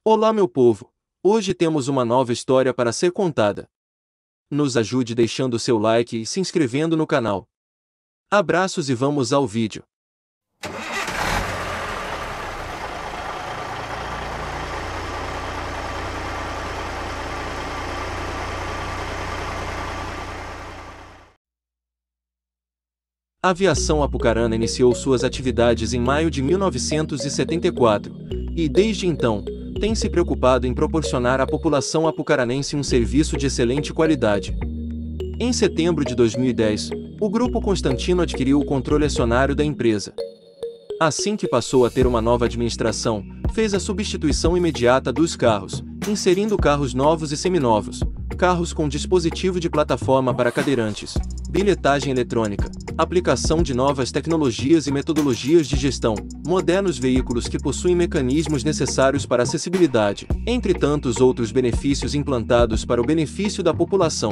Olá, meu povo! Hoje temos uma nova história para ser contada. Nos ajude deixando seu like e se inscrevendo no canal. Abraços e vamos ao vídeo. A aviação apucarana iniciou suas atividades em maio de 1974, e desde então, tem se preocupado em proporcionar à população apucaranense um serviço de excelente qualidade. Em setembro de 2010, o Grupo Constantino adquiriu o controle acionário da empresa. Assim que passou a ter uma nova administração, fez a substituição imediata dos carros, inserindo carros novos e seminovos, carros com dispositivo de plataforma para cadeirantes, bilhetagem eletrônica, aplicação de novas tecnologias e metodologias de gestão, modernos veículos que possuem mecanismos necessários para acessibilidade, entre tantos outros benefícios implantados para o benefício da população.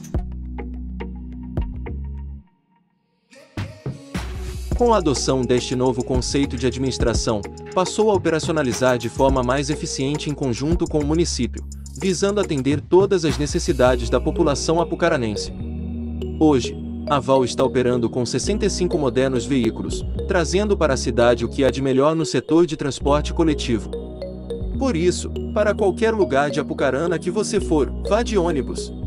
Com a adoção deste novo conceito de administração, passou a operacionalizar de forma mais eficiente em conjunto com o município, visando atender todas as necessidades da população apucaranense. Hoje, a VAL está operando com 65 modernos veículos, trazendo para a cidade o que há de melhor no setor de transporte coletivo. Por isso, para qualquer lugar de Apucarana que você for, vá de ônibus.